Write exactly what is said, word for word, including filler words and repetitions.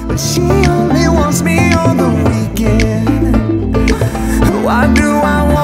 but she only wants me on the weekend. Why do I